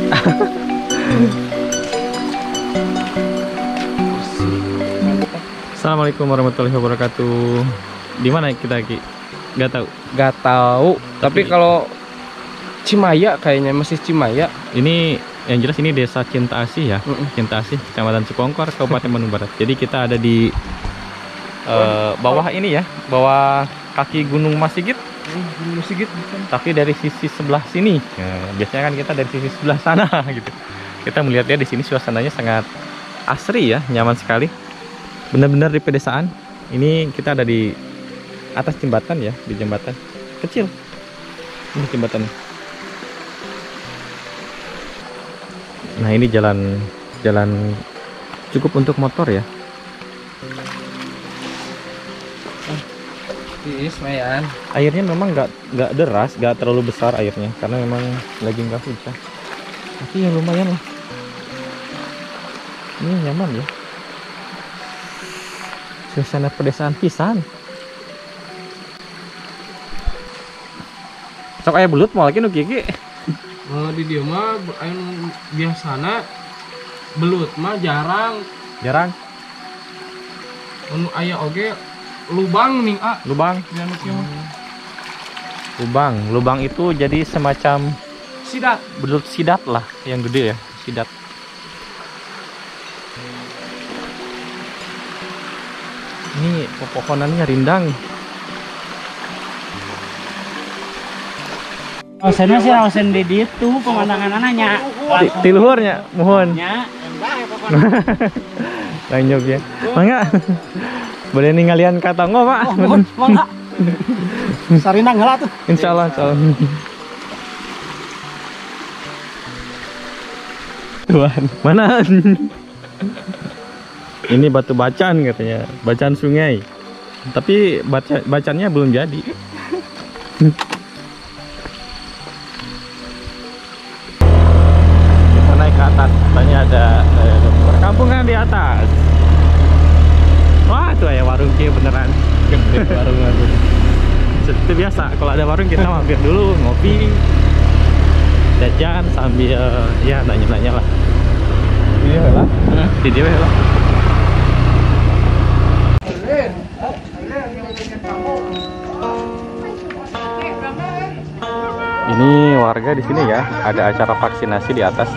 Assalamualaikum warahmatullahi wabarakatuh. Di mana kita Ki? Gak tahu. Gak tahu. Tapi kalau Cimaya kayaknya masih Cimaya. Ini yang jelas ini Desa Cinta Asih ya. Cinta Asih, Kecamatan Cipongkor, Kabupaten Bandung Barat. Jadi kita ada di bawah ini ya, bawah kaki Gunung Masigit. Gunung Masigit bukan. Tapi dari sisi sebelah sini. Nah, biasanya kan kita dari sisi sebelah sana gitu. Kita melihatnya di sini suasananya sangat asri ya, nyaman sekali. Benar-benar di pedesaan. Ini kita ada di atas jembatan ya, di jembatan kecil. Ini jembatannya. Nah, ini jalan cukup untuk motor ya. Lumayan. Airnya memang nggak deras, nggak terlalu besar airnya karena memang lagi nggak hujan. Tapi ya lumayan lah. Ini nyaman ya. Suasana pedesaan pisan. Sok aya belut mau lagi nu kieu. Di dia mah biasana belut mah jarang. Jarang. Anu aya oge lubang nih Lubang. Lubang itu jadi semacam sidat. belut sidat lah yang gede ya, sidat. Ini pepohonannya rindang. Saya sih langsung di itu pemandangan anaknya. Di luhurnya, mohon. Ya, Lanjut ya. Mangga. Boleh ninggalian kata ngo, Pak? mangga. Sarina ngelah tuh. Insyaallah, Tuhan, mana? Ini batu bacan katanya, bacan sungai. Tapi bacannya belum jadi. Kita naik ke atas, katanya ada perkampungan di atas. Wah, tuh ya warung kia beneran. Gede warung. Seperti biasa, kalau ada warung kita mampir dulu ngopi, jajan sambil ya nanya-nanya lah. Iya lah. Di dia lah. Ini warga di sini ya, ada acara vaksinasi di atas.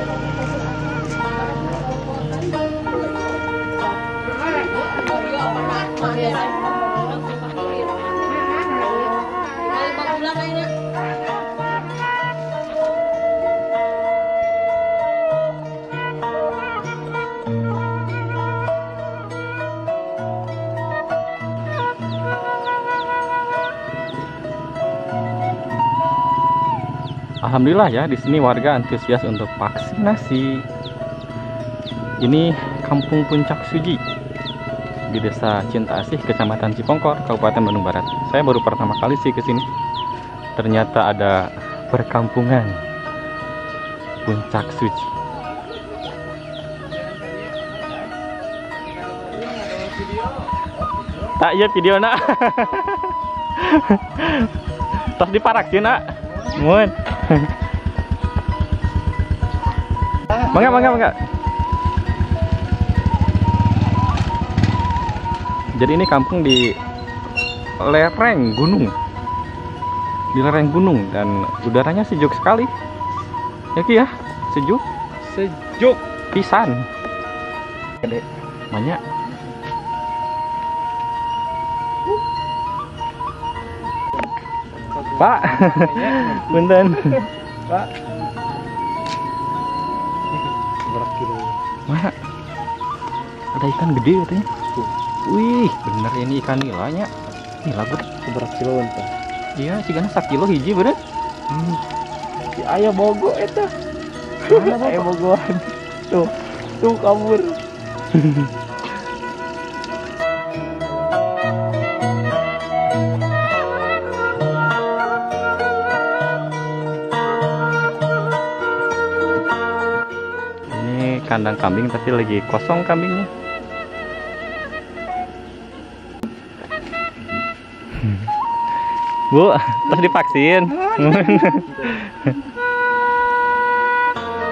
Alhamdulillah ya, di sini warga antusias untuk vaksinasi. Ini Kampung Puncak Suji di Desa Cinta Asih, Kecamatan Cipongkor, Kabupaten Bandung Barat. Saya baru pertama kali sih ke sini. Ternyata ada perkampungan Puncak Suji. Tak ya video nak. Terus diparaksin nak. Mun. Mangga. Jadi ini kampung di lereng gunung. Di lereng gunung dan udaranya sejuk sekali. Ya Ki ya, sejuk. Sejuk Pisan. Gede. Banyak. Pak, punten. Pak. Berapa kilo? Mana? Ada ikan gede katanya. Wih, bener ini ikan nilanya. Nila ber. Berapa kilo ente? Iya, cigana 1 kilo hiji bener. Si aya bogo eta. Mana Aya bogoan. Tuh kabur. Kandang kambing tapi lagi kosong kambingnya. Bu, terus divaksin.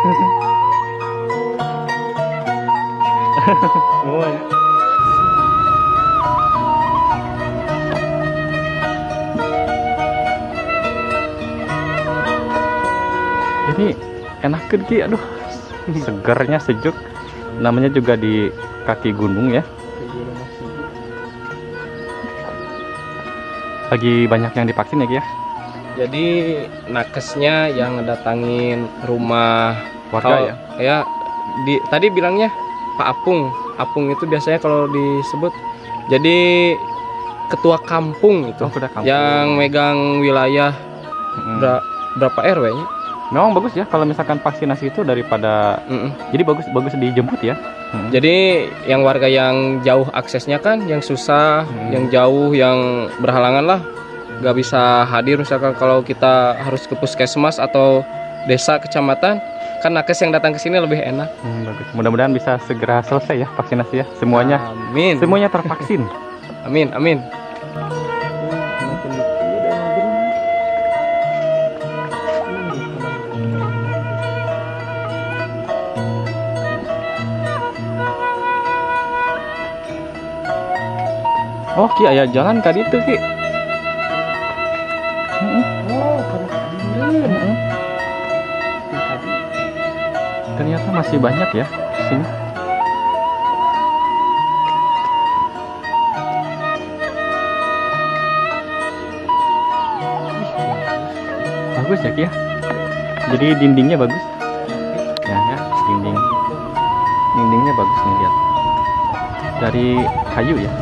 Muhun. Ini enak Ki, aduh. Segernya, sejuk. Namanya juga di kaki gunung ya. Lagi banyak yang divaksin ya Ki ya. Jadi nakesnya yang ngedatangin rumah Warga ya. Ya, tadi bilangnya Pak Apung. Apung itu biasanya kalau disebut jadi ketua kampung itu. Oh, ketua kampung. Yang megang wilayah berapa RW-nya? Memang bagus ya kalau misalkan vaksinasi itu daripada jadi bagus dijemput ya. Jadi yang warga yang jauh aksesnya kan, yang susah, yang jauh, yang berhalangan lah, nggak bisa hadir. Misalkan kalau kita harus ke puskesmas atau desa, kecamatan, kan nakes yang datang ke sini lebih enak. Bagus. Mudah-mudahan bisa segera selesai ya vaksinasi ya. Semuanya. Amin. Semuanya tervaksin. Amin, amin. Oh Ki, aya jalan ka ditu Ki. Ternyata masih banyak ya di sini. Bagus ya Ki ya. Jadi dindingnya bagus. Ya, dindingnya bagus nih, lihat. Dari kayu ya.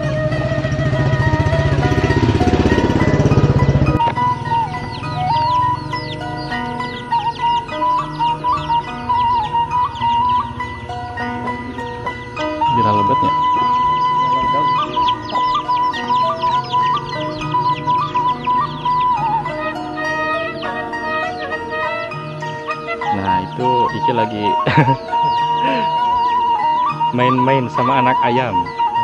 Lebetnya. Nah itu Iki lagi main-main sama anak ayam.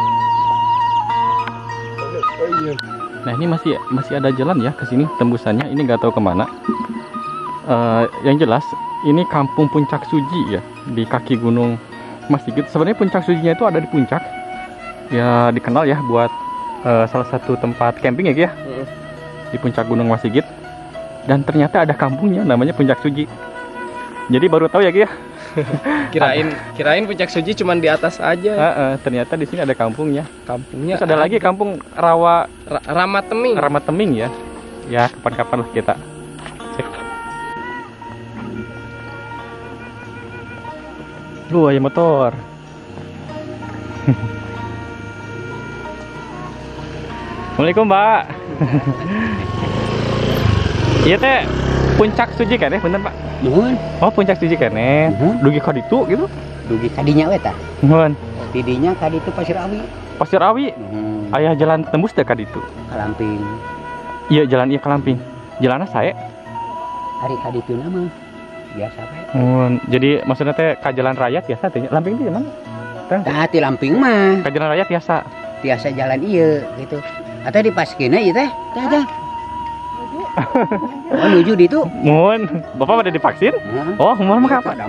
Nah ini masih ada jalan ya ke sini tembusannya. Ini nggak tahu kemana. Yang jelas ini Kampung Puncak Suji ya, di kaki gunung Mas Sigit. Sebenarnya puncak Sujinya itu ada di puncak. Ya dikenal ya buat salah satu tempat camping ya Ki ya. Di puncak Gunung Mas Sigit. Dan ternyata ada kampungnya namanya Puncak Suji. Jadi baru tahu ya Ki ya. Kirain Puncak Suji cuma di atas aja. Ternyata di sini ada kampungnya. Kampungnya. Terus ada lagi kampung Ramateming. Ramateming ya. Ya kapan-kapan lah kita cek. Ayam motor. Assalamualaikum Mbak. Iya teh Puncak Suji kan ya, bener Pak? Nuhun. Oh Puncak Suji kan ya. Dugi ka ditu gitu. Dugi kadinya we tah. Nuhun. Tidinya kaditu Pasir Awi. Pasir Awi. Aya jalan tembus teh ka ditu. Kalamping. Iya jalan ke Lamping. Jalanna sae. Hari kaditu nama biasa we. Jadi maksudnya teh ka jalan raya biasa teh. Lamping di mana? Tah ti Lamping mah. Ka jalan raya biasa. Biasa jalan ieu gitu. Atau di Paskena ieu teh. Tah. Oh nuju di itu. Mohon, Bapak udah divaksin? Oh, mohon mah apa?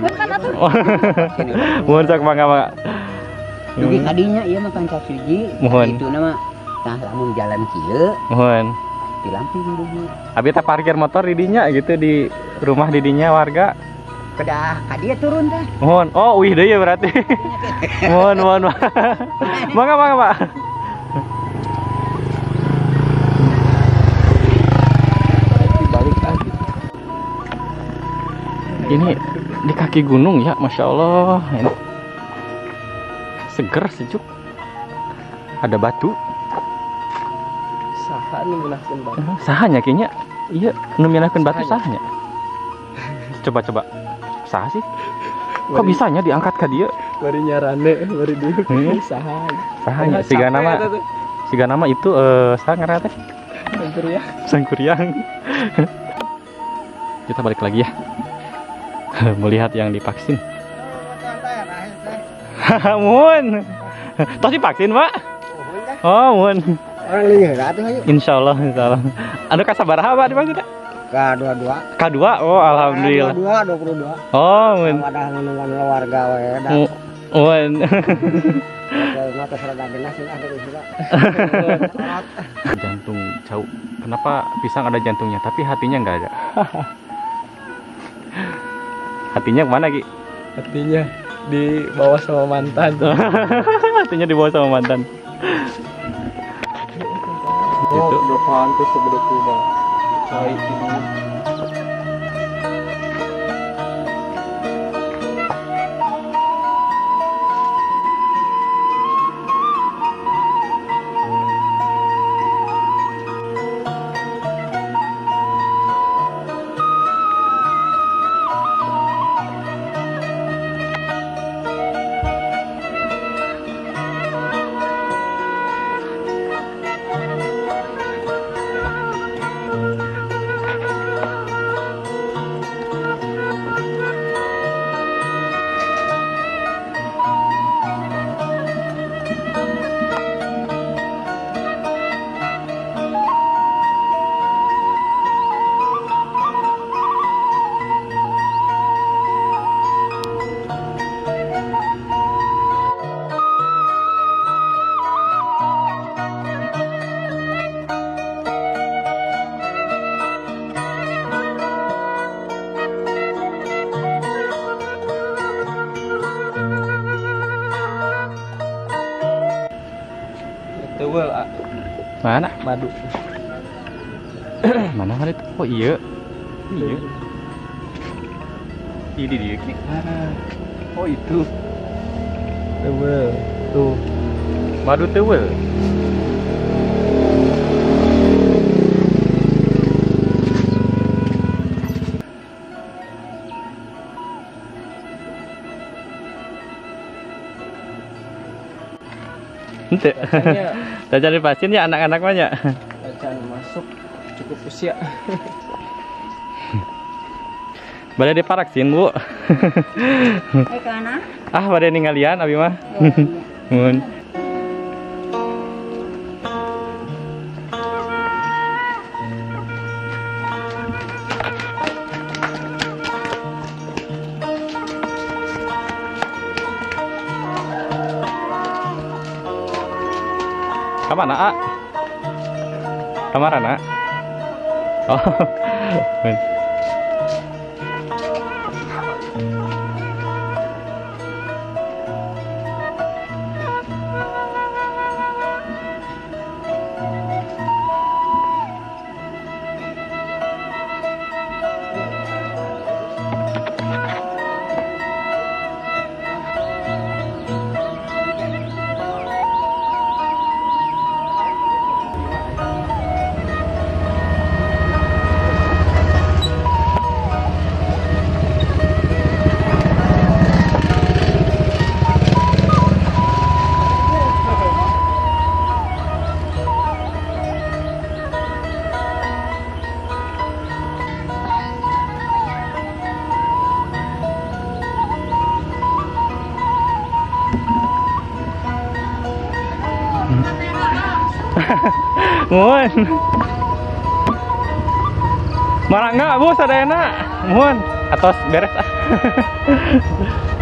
Mohon sak mangga. Dugi kadinya ieu mah Puncak Suji. Mohon. Itu nama tah lamun jalan kieu. Mohon. Di Lamping dugi. Abi teh parkir motor di dinya gitu di rumah di dinya warga. Kedah kadia turun teh. Mohon. Oh, wih deui ya berarti. Mohon. Mangga, Pak. Ini di kaki gunung ya, Masya Allah. Ini seger, sejuk. Ada batu. Saha nu minahkeun batu. Sahanya kayaknya. Iya, nu minahkeun batu sahanya. Coba. Saha sih? Kok bisanya diangkat ke dia? Bari nyarane, bari dieu. Sahanya. Siga nama itu saha ngaranna teh? Sangkuriang. Kita balik lagi ya. Melihat yang divaksin. Mun. Tos divaksin, Pak? Oh, mun. Orang lieur atuh ayo. Insyaallah. Anu kasabaraha Pak divaksin? K22. K2. Oh, alhamdulillah. 22. Oh, mun. Wadah nungguan warga we da. Mun. Mah tos rada genas sih ada juga. Jantung jauh. Kenapa pisang ada jantungnya tapi hatinya nggak ada? Hatinya kemana, Ki? Hatinya dibawa sama mantan. Hatinya dibawa sama mantan. Oh, udah pantas sebelah Bang. Cai ini. Tewel, Mana? madu. Mana hari itu? Oh iya. Iya. Ini dia, Ki. Oh itu. Tewel. Tuh. Madu tewel. Ente. Kita cari pasien ya anak-anak banyak. Bacaan masuk cukup usia. Bade diparaksin, Bu. Kana? Ah, bade ninggalian abi mah. Mun. Kamana, A? Kamarana? Oh. Mun. Mun. Marah enggak, Bu, sadayana. Mun. Atos beres ah.